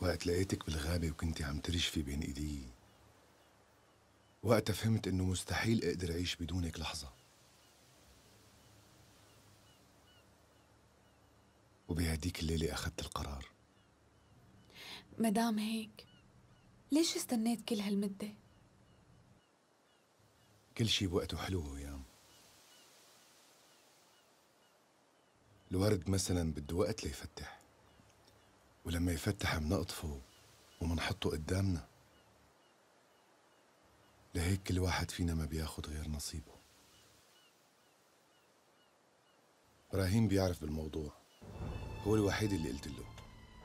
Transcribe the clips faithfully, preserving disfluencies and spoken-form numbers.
وقت لقيتك بالغابة وكنتي عم ترجفي بين ايدي، وقتها فهمت انه مستحيل اقدر اعيش بدونك لحظة. وبهديك الليلة اخذت القرار. مدام هيك ليش استنيت كل هالمدة؟ كل شي بوقته حلو هيام. الورد مثلا بده وقت ليفتح، ولما يفتح منقطفه ومنحطه قدامنا. لهيك كل واحد فينا ما بياخد غير نصيبه. إبراهيم بيعرف بالموضوع، هو الوحيد اللي قلت له.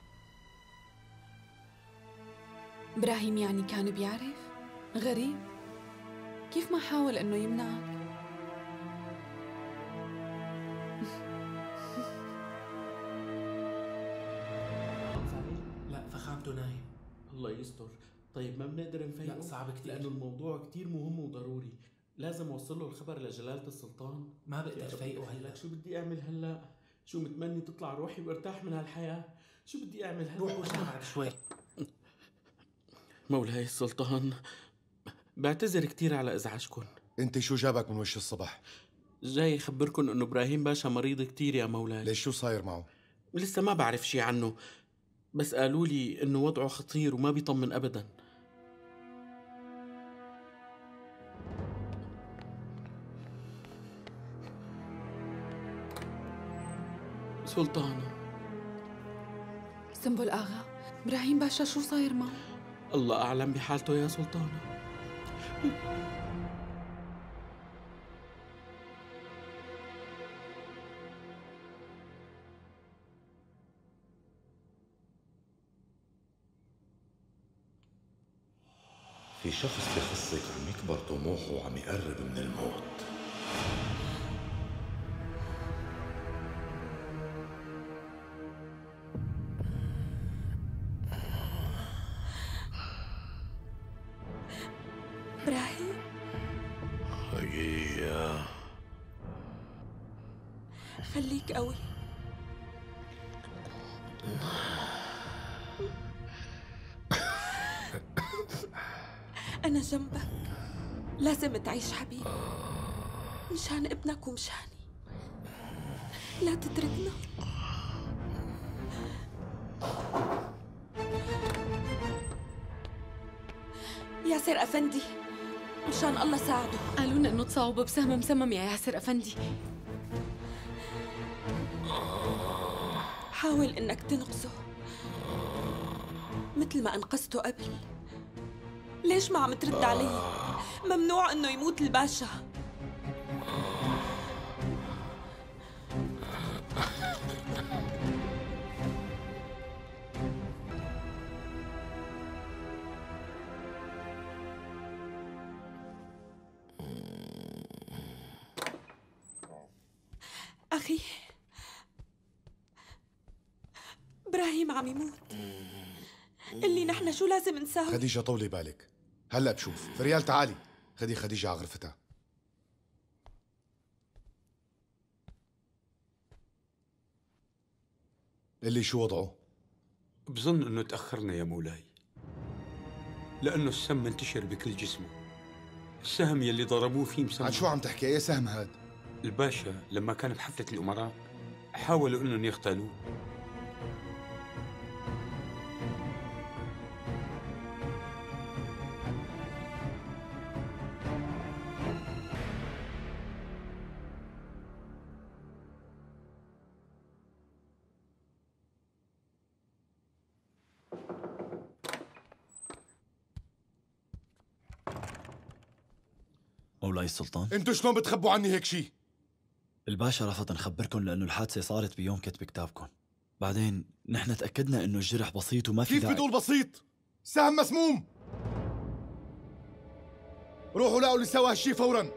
إبراهيم يعني كان بيعرف؟ غريب، كيف ما حاول إنه يمنعك؟ لا فخامته نايم. الله يستر. طيب ما بنقدر نفيقه؟ لا صعب كتير، لأنه الموضوع كتير مهم وضروري. لازم اوصل له الخبر لجلالة السلطان. ما بقدر فيقه هلا. شو بدي اعمل هلا؟ شو متمني تطلع روحي وارتاح من هالحياة. شو بدي اعمل هلا؟ روح وارجع بعد شوي. مولاي السلطان، بعتذر كتير على ازعاجكم. انت شو جابك من وش الصبح؟ جاي اخبركم انه ابراهيم باشا مريض كتير يا مولاي. ليش شو صاير معه؟ لسه ما بعرف شي عنه، بس قالوا لي انه وضعه خطير وما بيطمن ابدا. سلطانة. سنبل آغا، إبراهيم باشا شو صاير معه؟ الله أعلم بحالته يا سلطانة. في شخص بخصك عم يكبر طموحه وعم يقرب من الموت. إبراهيم خيية، خليك قوي. أنا جنبك، لازم تعيش حبيبي، مشان ابنك ومشاني. لا تتركنا. ياسر أفندي، مشان الله ساعده. قالوا لنا إنه تصاوب بسهم مسمم يا ياسر أفندي. حاول إنك تنقذه مثل ما أنقذته قبل. ليش ما عم ترد علي؟ ممنوع إنه يموت الباشا. أخي إبراهيم عم يموت. اللي نحن شو لازم نساوي؟ خديجة طولي بالك، هلا بشوف. فريال تعالي، خدي خديجة على غرفتها. اللي شو وضعه؟ بظن انه تأخرنا يا مولاي، لأنه السم انتشر بكل جسمه. السهم يلي ضربوه فيه مسمم. عن شو عم تحكي؟ ايه سهم هاد؟ الباشا لما كان بحفلة الأمراء حاولوا انهم يغتالوه. مولاي السلطان، انتو شلون بتخبوا عني هيك شي؟ الباشا رفض نخبركم لأنه الحادثة صارت بيوم كتب كتابكم. بعدين نحن تأكدنا إنه الجرح بسيط وما في كيف داعي. بدول بسيط؟ سهم مسموم. روحوا لاقوا اللي سوى هالشي فورا.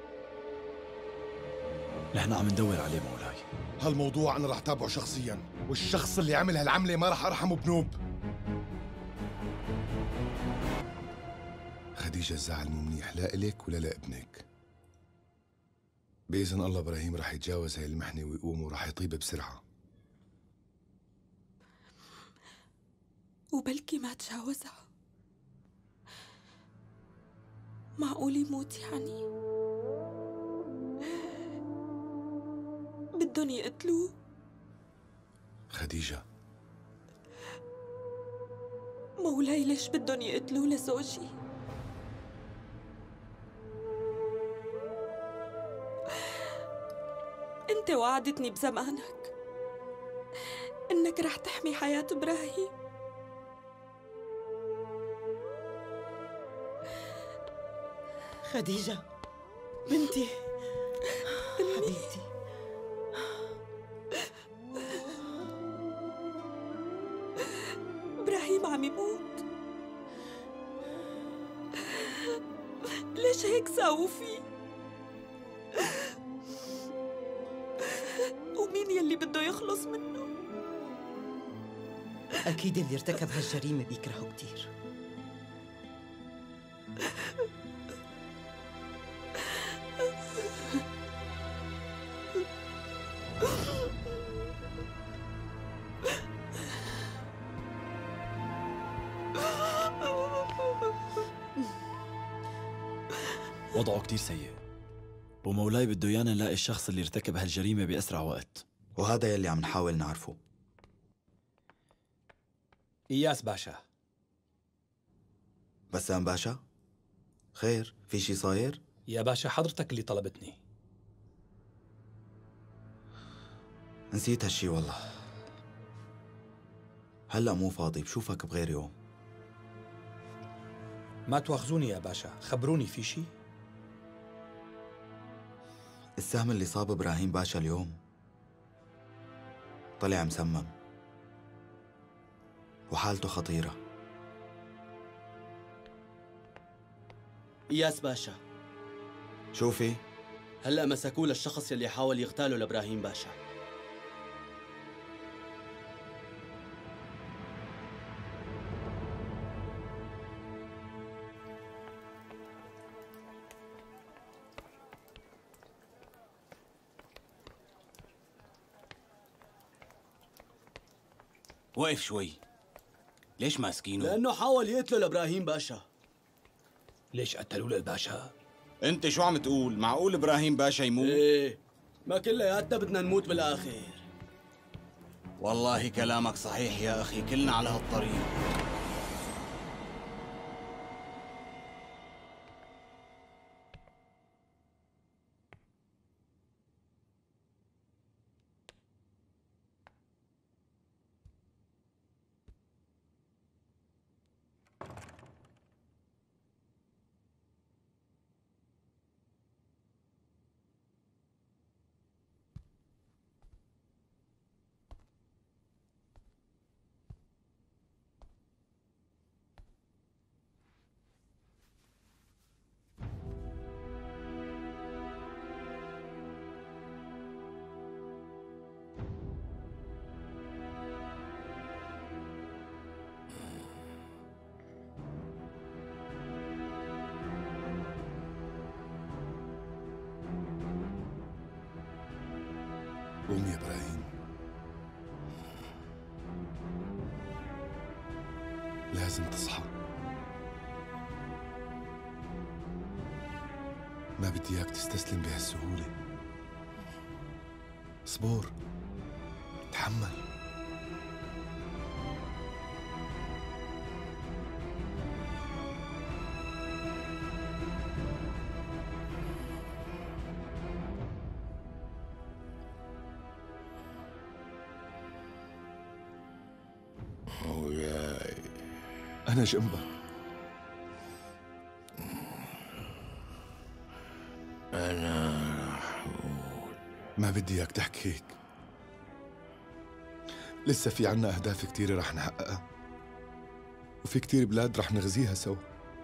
نحن عم ندور عليه مولاي. هالموضوع أنا رح تابعه شخصيا، والشخص اللي عمل هالعملة ما رح أرحمه بنوب. خديجة الزعل مو منيح لا إلك ولا لابنك. بإذن الله إبراهيم رح يتجاوز هاي المحنة ويقوم ورح يطيب بسرعة. وبلكي ما تجاوزها. معقول يموت يعني؟ بدهم يقتلوه؟ خديجة، مولاي ليش بدهم يقتلوه لزوجي؟ انت وعدتني بزمانك انك رح تحمي حياة ابراهيم. خديجة بنتي حبيبتي، ابراهيم عم يموت. ليش هيك ساووا فيه؟ ومين يلي بده يخلص منه؟ أكيد اللي ارتكب هالجريمة بيكرهه كتير. وضعه كتير سيء، ومولاي بده ايانا نلاقي الشخص اللي ارتكب هالجريمة بأسرع وقت. وهذا يلي عم نحاول نعرفه. إياس باشا. بسام باشا؟ خير، في شي صاير؟ يا باشا حضرتك اللي طلبتني. نسيت هالشي والله. هلأ مو فاضي، بشوفك بغير يوم. ما تواخذوني يا باشا، خبروني في شي؟ السهم اللي صاب إبراهيم باشا اليوم طلع مسمم وحالته خطيرة. إياس باشا، شوفي هلأ مسكوه للشخص يلي حاول يغتاله لإبراهيم باشا. وقف شوي، ليش ماسكينه؟ لأنه حاول يقتله لإبراهيم باشا. ليش قتلوه للباشا؟ انت شو عم تقول؟ معقول ابراهيم باشا يموت؟ ايه، ما كلياتنا بدنا نموت بالاخر. والله كلامك صحيح يا اخي، كلنا على هالطريق. قوم يا إبراهيم، لازم تصحى. ما بدي إياك تستسلم بهالسهولة. اصبر، تحمل. مولاي، أنا جنبك. أنا محمود. ما بدي إياك تحكي هيك. لسه في عنا أهداف كتيرة رح نحققها، وفي كتير بلاد رح نغزيها سوا.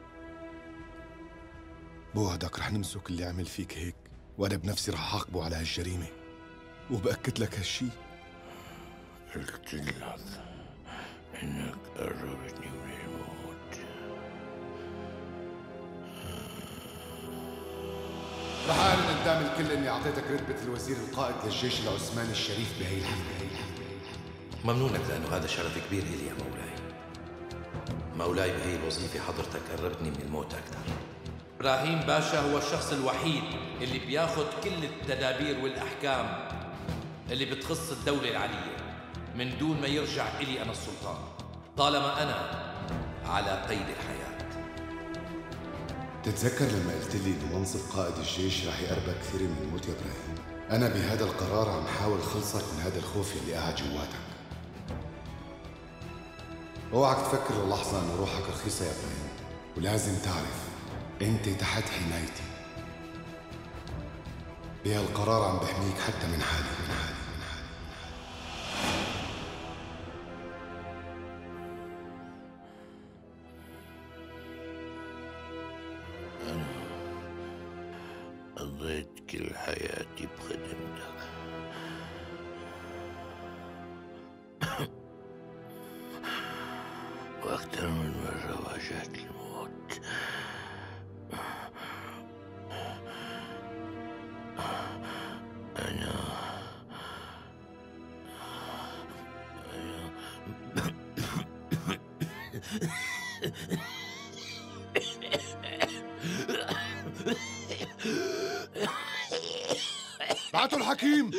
بوعدك رح نمسك اللي عمل فيك هيك، وأنا بنفسي رح أعاقبه على هالجريمة، وبأكد لك هالشي. قلت لك إنك قربتني من الموت. رح أعلن قدام الكل إني أعطيتك رتبة الوزير القائد للجيش العثماني الشريف بهي الحملة. ممنونك، لأنه هذا شرف كبير إلي يا مولاي. مولاي بهي الوظيفة حضرتك قربتني من الموت أكثر. إبراهيم باشا هو الشخص الوحيد اللي بياخد كل التدابير والأحكام اللي بتخص الدولة العلية من دون ما يرجع إلي أنا السلطان، طالما أنا على قيد الحياة. تتذكر لما قلت لي إن منصب قائد الجيش رح يقربك كثير من الموت يا إبراهيم؟ أنا بهذا القرار عم حاول خلصك من هذا الخوف اللي قاعد جواتك. اوعك تفكر للحظة إنه روحك رخيصة يا إبراهيم، ولازم تعرف أنت تحت حمايتي. بهالقرار عم بحميك حتى من حالي من حالي من حالي. أنا قضيت كل حياتي بخدمتك. وأكثر من مرة واجهت الموت. أنا بعتوا الحكيم.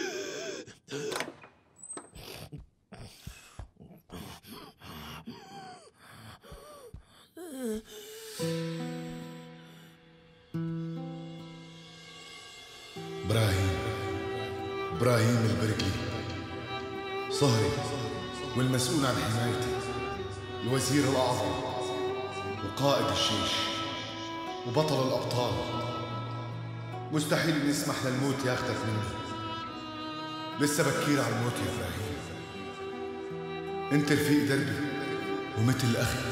إبراهيم إبراهيم البركلي، صهري والمسؤول عن حمايتي، الوزير الأعظم وقائد الجيش وبطل الأبطال. مستحيل نسمح للموت ياخدك مني. لسه بكير على الموت يا إبراهيم. أنت رفيق دربي ومثل أخي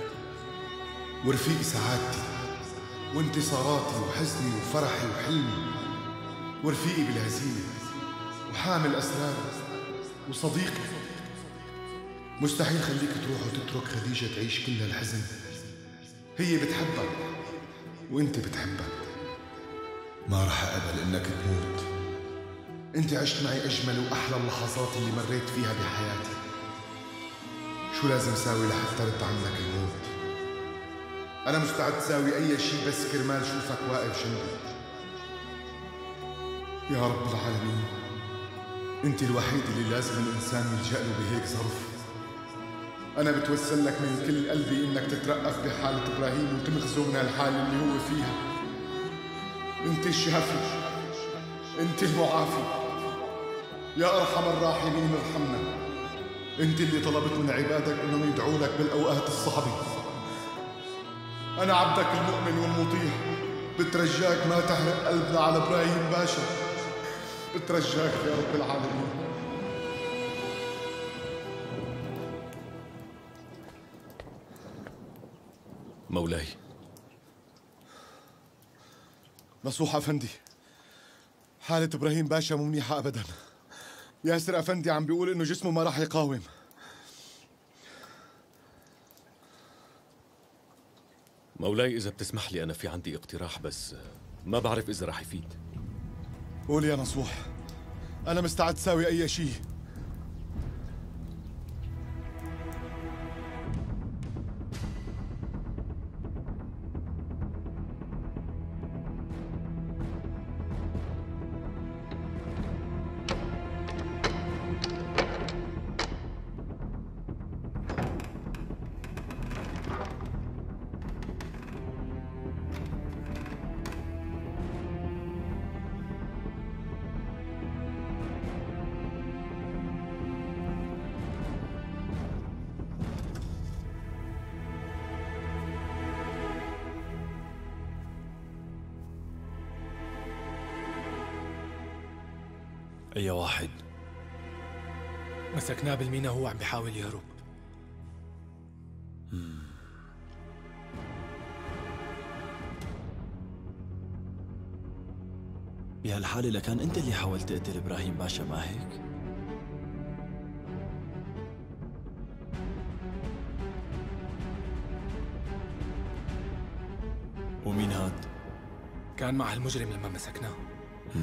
ورفيق سعادتي وانتصاراتي وحزني وفرحي وحلمي، ورفيقي بالهزيمة وحامل أسراري وصديقي. مستحيل خليك تروح وتترك خديجة تعيش كل هالحزن. هي بتحبك وانت بتحبك. ما رح أقبل إنك تموت. انت عشت معي أجمل وأحلى اللحظات اللي مريت فيها بحياتي. شو لازم ساوي لحتى رد عنك الموت؟ أنا مستعد ساوي أي شي بس كرمال شوفك واقف جنبي. يا رب العالمين، انت الوحيد اللي لازم الإنسان يلجأ له بهيك ظرف. أنا بتوسل لك من كل قلبي إنك تترأف بحالة إبراهيم وتنقذه من هالحالة اللي هو فيها. انت الشافي، انت المعافي، يا أرحم الراحمين ارحمنا. انت اللي طلبت من عبادك إنهم يدعوا لك بالأوقات الصعبة. أنا عبدك المؤمن والمطيع، بترجاك ما تحرق قلبنا على إبراهيم باشا. بترجاك يا رب العالمين. مولاي. نصوح أفندي، حالة إبراهيم باشا مو منيحة أبداً. ياسر أفندي عم بيقول إنه جسمه ما راح يقاوم. مولاي إذا بتسمح لي، أنا في عندي اقتراح بس ما بعرف إذا راح يفيد. قول يا نصوح، أنا مستعد ساوي أي شيء. أي واحد؟ مسكناه بالمينا وهو عم بيحاول يهرب. مم. بهالحالة لكان أنت اللي حاولت تقتل إبراهيم باشا، ما هيك؟ ومين هاد؟ كان مع هالمجرم لما مسكناه. مم.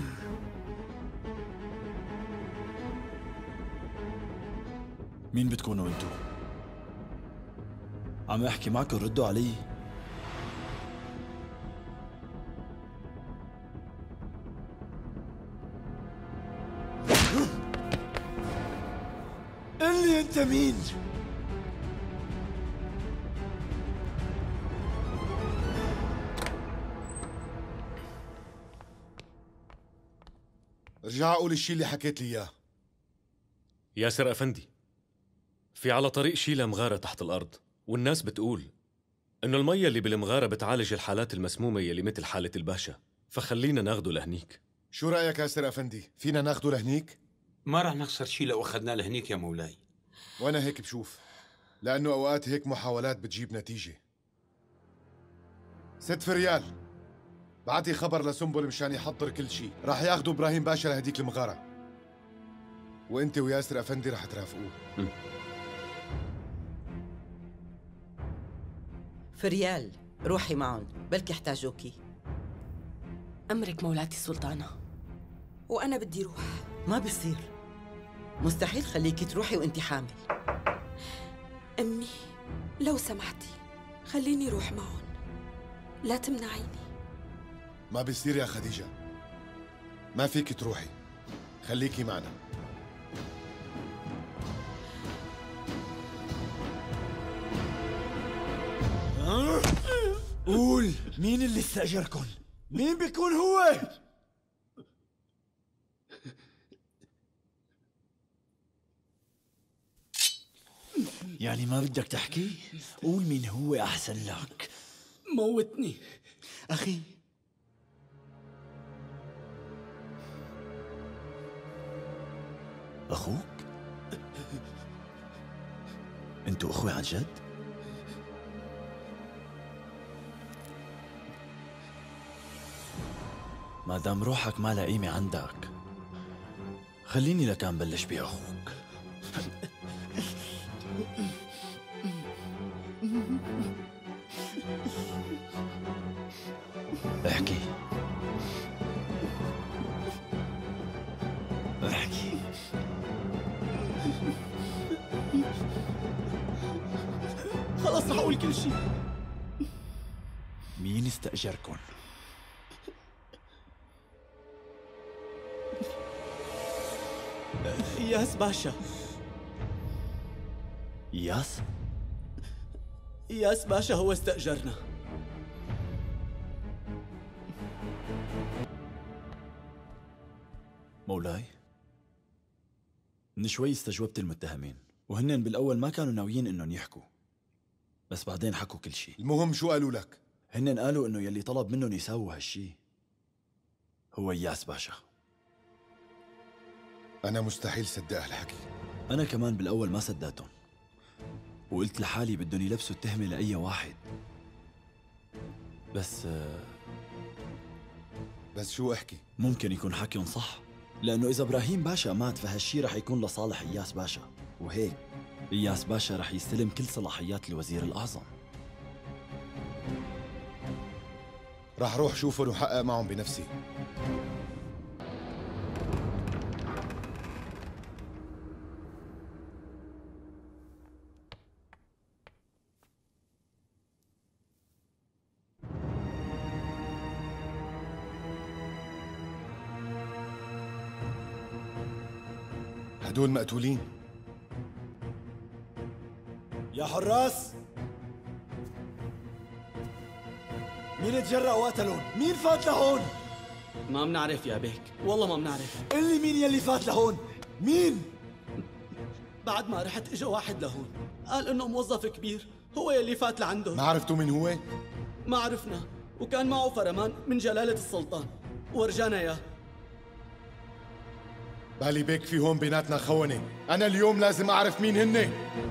مين بتكونوا انتو؟ عم احكي معكم ردوا علي. قل لي انت مين؟ ارجع قول الشي اللي حكيت لي اياه. ياسر أفندي، في على طريق شيلة مغارة تحت الأرض، والناس بتقول إنه المية اللي بالمغارة بتعالج الحالات المسمومة يلي مثل حالة الباشا، فخلينا ناخده لهنيك. شو رأيك ياسر أفندي؟ فينا ناخده لهنيك؟ ما رح نخسر شيء لو أخذناه لهنيك يا مولاي. وأنا هيك بشوف، لأنه أوقات هيك محاولات بتجيب نتيجة. ست فريال، بعتي خبر لسنبل مشان يحضر كل شيء، راح ياخدوا إبراهيم باشا لهديك المغارة، وأنت وياسر أفندي راح ترافقوه. فريال، روحي معهم، بلكي احتاجوكي. أمرك مولاتي السلطانة. وأنا بدي روح. ما بيصير، مستحيل خليكي تروحي وانتي حامل. أمي، لو سمحتي خليني روح معهم، لا تمنعيني. ما بيصير يا خديجة، ما فيك تروحي، خليكي معنا. قول، مين اللي استأجركن؟ مين بيكون هو؟ يعني ما بدك تحكي؟ قول مين هو أحسن لك. موتني أخي. أخوك؟ أنتوا أخوة عن جد؟ ما دام روحك ما لها قيمة عندك، خليني لكان بلش بأخوك. احكي احكي. خلص رح أقول كل شيء. مين استأجركن؟ إياس باشا. إياس؟ إياس باشا هو استأجرنا. مولاي، من شوي استجوبت المتهمين، وهن بالأول ما كانوا ناويين إنهم يحكوا، بس بعدين حكوا كل شيء. المهم شو قالوا لك؟ هن قالوا إنه يلي طلب منهم يساووا هالشي هو إياس باشا. أنا مستحيل صدق هالحكي. أنا كمان بالأول ما صدقتهم، وقلت لحالي بدهم يلبسوا التهمة لأي واحد. بس بس شو احكي؟ ممكن يكون حكيهم صح، لأنه إذا إبراهيم باشا مات فهالشي رح يكون لصالح إياس باشا، وهيك إياس باشا رح يستلم كل صلاحيات الوزير الأعظم. راح روح شوفهم وحقق معهم بنفسي. هدول مقتولين. يا حراس، مين تجرأ وقتلون؟ مين فات لهون؟ ما بنعرف يا بيك، والله ما بنعرف. قل لي مين يلي فات لهون؟ مين؟ بعد ما رحت اجى واحد لهون قال انه موظف كبير هو يلي فات لعنده. ما عرفتوا مين هو؟ ما عرفنا، وكان معه فرمان من جلالة السلطان ورجانا اياه. بالي بيك في هون بيناتنا خونة، أنا اليوم لازم أعرف مين هن.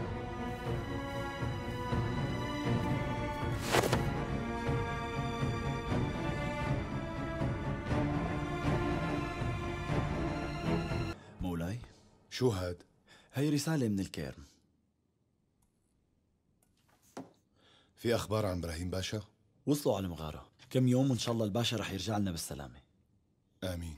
مولاي، شو هاد؟ هي رسالة من الكيرم. في أخبار عن إبراهيم باشا؟ وصلوا على المغارة، كم يوم وإن شاء الله الباشا رح يرجع لنا بالسلامة. آمين.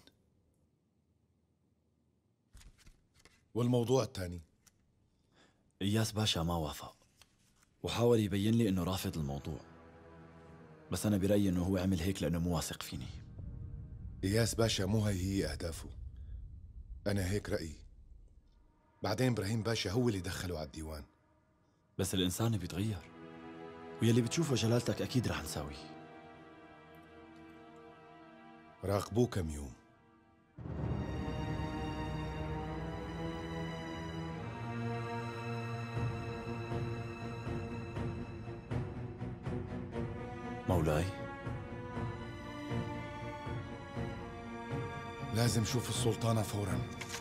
والموضوع الثاني؟ إياس باشا ما وافق، وحاول يبين لي إنه رافض الموضوع، بس أنا برأيي إنه هو عمل هيك لأنه مو واثق فيني. إياس باشا مو هي هي أهدافه، أنا هيك رأيي. بعدين إبراهيم باشا هو اللي دخله على الديوان. بس الإنسان بيتغير، ويلي بتشوفه جلالتك أكيد رح نساويه. راقبوه كم يوم. مولاي، لازم شوف السلطانة فوراً.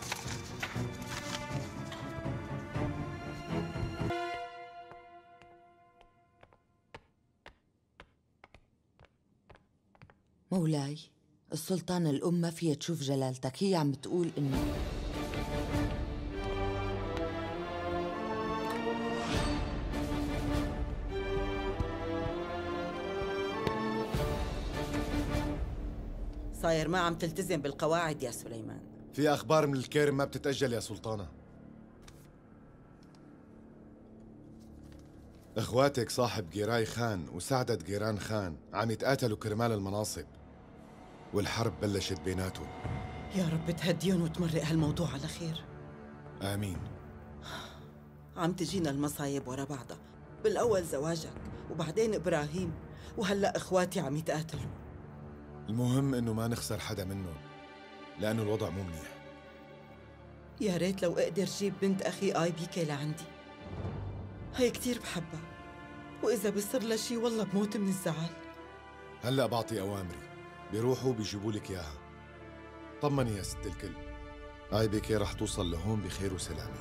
مولاي، السلطانة الأم ما فيها تشوف جلالتك، هي عم بتقول إنه صاير ما عم تلتزم بالقواعد يا سليمان. في أخبار من الكرم ما بتتأجل يا سلطانة. إخواتك صاحب جيراي خان وسعدة جيران خان عم يتقاتلوا كرمال المناصب، والحرب بلشت بيناتهم. يا رب تهديهم وتمرق هالموضوع على خير. آمين. عم تجينا المصايب ورا بعضها، بالأول زواجك وبعدين إبراهيم وهلأ إخواتي عم يتقاتلوا. المهم إنه ما نخسر حدا منهم، لأنه الوضع مو منيح. يا ريت لو أقدر جيب بنت أخي آي بيكي لعندي، هي كتير بحبها، وإذا بصير لها شي والله بموت من الزعل. هلأ بعطي أوامري، بيروحوا بيجيبوا لك إياها. طمني يا ست الكل، آي بيكي رح توصل لهون بخير وسلامة.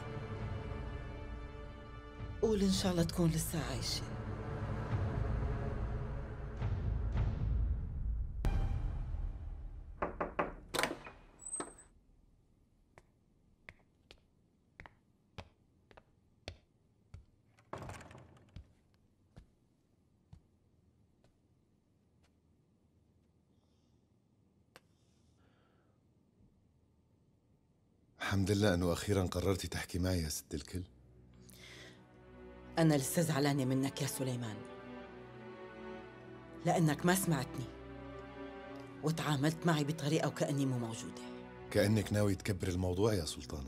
قول إن شاء الله تكون لسه عايشة. الحمد لله انه اخيرا قررتي تحكي معي يا ست الكل. أنا لسه زعلانة منك يا سليمان، لأنك ما سمعتني وتعاملت معي بطريقة وكأني مو موجودة. كأنك ناوي تكبر الموضوع يا سلطانة.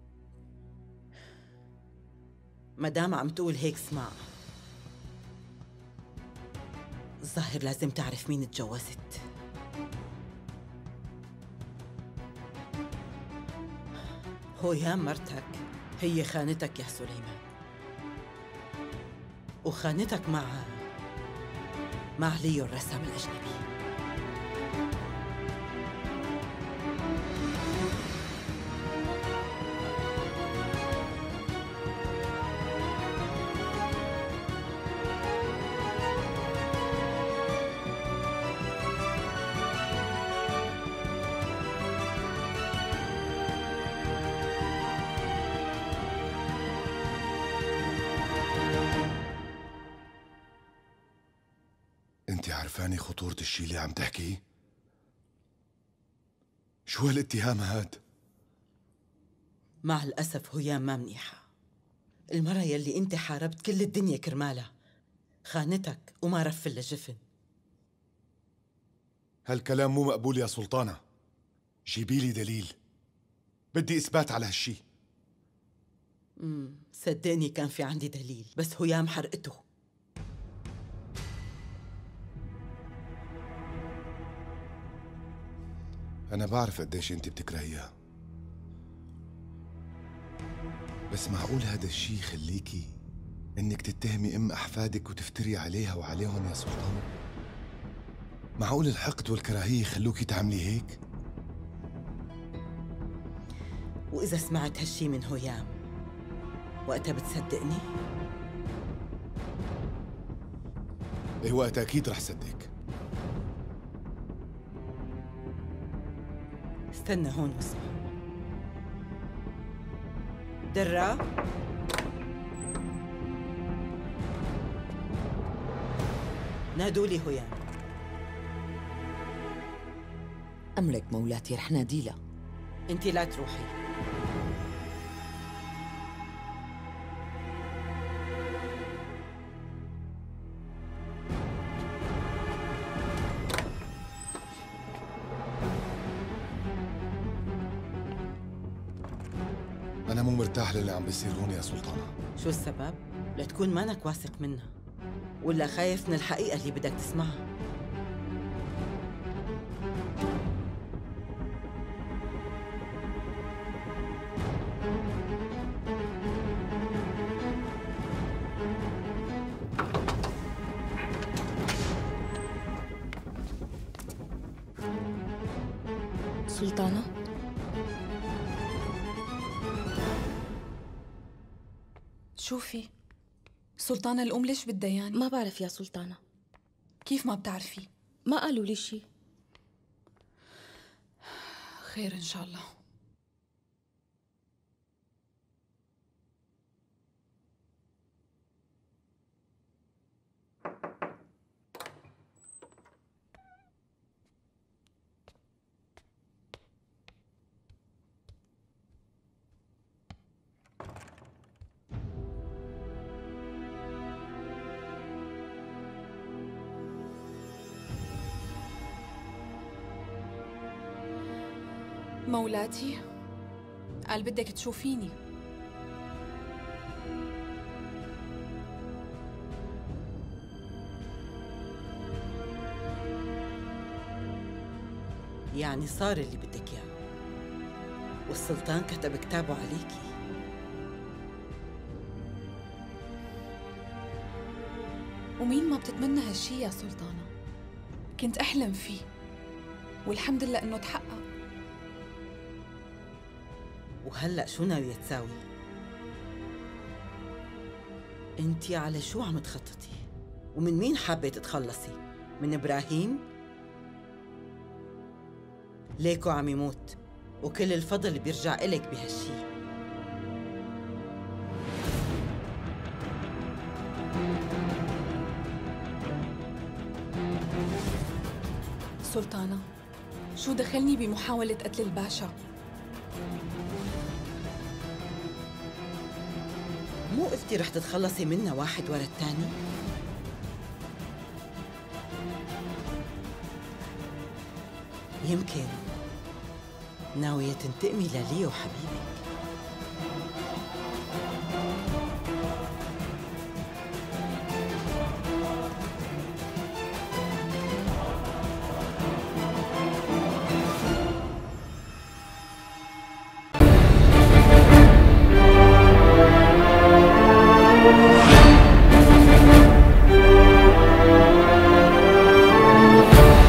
ما دام عم تقول هيك اسمع، الظاهر لازم تعرف مين اتجوزت. هويام مرتك هي خانتك يا سليمان، وخانتك مع مع ليو الرسام الأجنبي. انت عرفاني خطورة الشي اللي عم تحكيه؟ شو هالاتهام هاد؟ مع الأسف هويام ما منيحة. المرة يلي انت حاربت كل الدنيا كرمالها خانتك وما رف لها جفن. هالكلام مو مقبول يا سلطانة، جيبي لي دليل، بدي إثبات على هالشي. امم صدقني كان في عندي دليل، بس هويام حرقته. أنا بعرف قديش أنت بتكرهيها، بس معقول هذا الشي يخليكي إنك تتهمي أم أحفادك وتفتري عليها وعليهم يا سلطانة؟ معقول الحقد والكراهية يخلوكي تعملي هيك؟ وإذا سمعت هالشي من هويام وقتها بتصدقني؟ إيه وقتها أكيد رح صدق. استنى هون واسمع. درة، نادوا لي هويام. أمرك مولاتي، رح ناديلها. انت لا تروحي. مرتاح للي عم بيصير هون يا سلطانة. شو السبب؟ لتكون مانك واثق منها ولا خايف من الحقيقة اللي بدك تسمعها؟ سلطانة؟ شوفي، سلطانة الأم ليش بدها يعني؟ ما بعرف يا سلطانة. كيف ما بتعرفي؟ ما قالوا لي شي. خير إن شاء الله. مولاتي، قال بدك تشوفيني. يعني صار اللي بدك اياه، والسلطان كتب كتابه عليكي. ومين ما بتتمنى هالشي يا سلطانة؟ كنت أحلم فيه والحمد لله إنه تحقق. وهلأ شو ناوية تساوي؟ انتي على شو عم تخططي؟ ومن مين حابة تتخلصي؟ من إبراهيم؟ ليكو عم يموت وكل الفضل بيرجع إلك بهالشي. سلطانة، شو دخلني بمحاولة قتل الباشا؟ مو قلتي رح تتخلصي منا واحد ورا الثاني؟ يمكن ناوية تنتقمي لليو حبيبك.